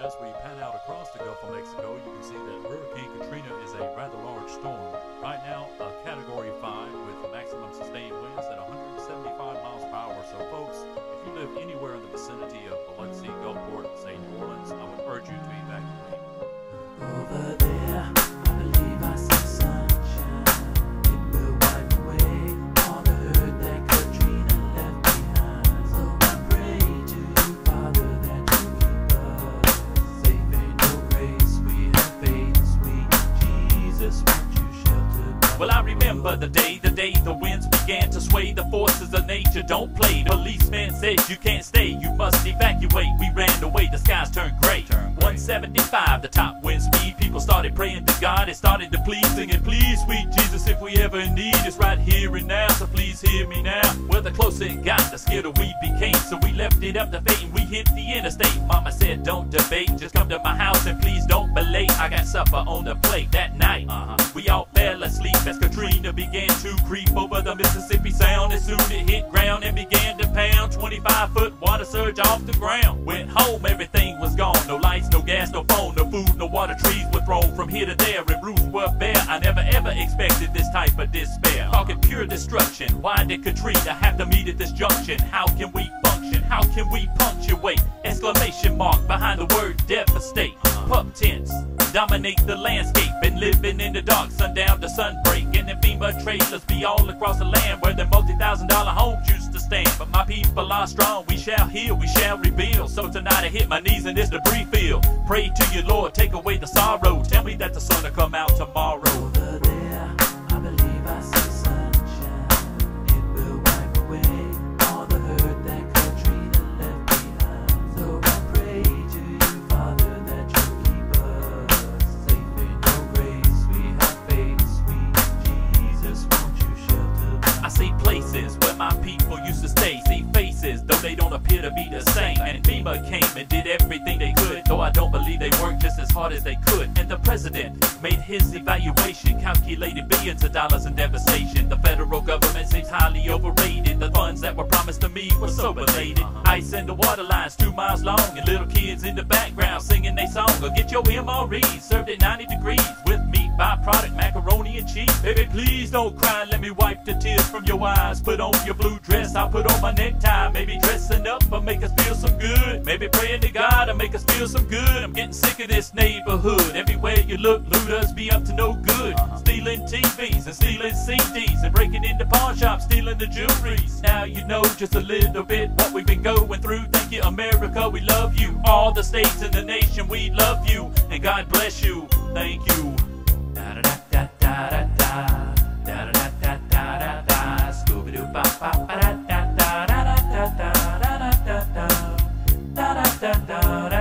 as we pan out across the Gulf of Mexico, you can see that Hurricane Katrina is a rather large storm. Right now, a Category 5 with maximum sustained winds at 175 miles per hour. So folks, if you live anywhere in the vicinity of Biloxi, Gulfport, say New Orleans, I would urge you to evacuate. Over there, I believe I see sunshine. It will wipe away all the hurt that Katrina left behind. So I pray to you, Father, that you keep us safe in your grace. We have faith, sweet Jesus, won't you shelter us? Well, I remember the day the winds began to sway. The forces of nature don't play. The policeman said you can't stay, you must evacuate. We ran away, the skies turned gray. 175, the top wind speed. People started praying to God, it started to please, singing, please, sweet Jesus, if we ever in need, it's right here and now, so please hear me now. Well, the closer it got, the scared we became, so we left it up to fate and we hit the interstate. Mama said, don't debate, just come to my house and please don't be late. I got supper on the plate that night. We all fell asleep as Katrina began to creep over the Mississippi Sound. As soon it hit ground and began to pound, 25-foot water surge off the ground. Went home, everything was gone. No lights, no gas, no phone, no food, no water. Trees were thrown from here to there and roofs were bare. I never ever expected this type of despair. Talking pure destruction. Why did Katrina have to meet at this junction? How can we function? How can we punctuate? Exclamation mark behind the word devastate. Pup tents dominate the landscape. Been living in the dark, sundown to sunbreak. And the FEMA trailers be all across the land where the multi-$1,000 homes used to stand. But my people are strong, we shall heal, we shall rebuild. So tonight I hit my knees in this debris field. Pray to you, Lord, take away the sorrow. Tell me that the sun will come out tomorrow. Over there, I believe I see sunshine. It will wipe away all the hurt that Katrina left behind. So I pray to you, Father, that you keep us safe in your grace. We have faith, sweet Jesus, won't you shelter us? I see places where my people used to stay. See faces, though they don't appear to be the same. And FEMA came and did everything they could, though I don't believe they worked just as hard as they could. And the president made his evaluation, calculated billions of dollars in devastation. The federal government seems highly overrated. The funds that were promised to me were so belated. Ice and the water lines 2 miles long, and little kids in the background singing their song. Or get your MREs served at 90 degrees with meat, byproduct, macaroni and cheese. Baby, please don't cry, let me wipe the tears from your eyes. Put on your blue dress, I'll put on my necktie. Maybe dressing up will make us feel some good. Maybe praying to God will make us feel some good. I'm getting sick of this neighborhood. Everywhere you look, looters be up to no good. Stealing TVs and stealing CDs and breaking into pawn shops, stealing the jewelries. Now you know just a little bit what we've been going through. Thank you, America, we love you. All the states in the nation, we love you. And God bless you. Thank you. Da da da da da da da da da da da da. Scooby Doo ba ba ba da da da da da da da da da da da da da da da.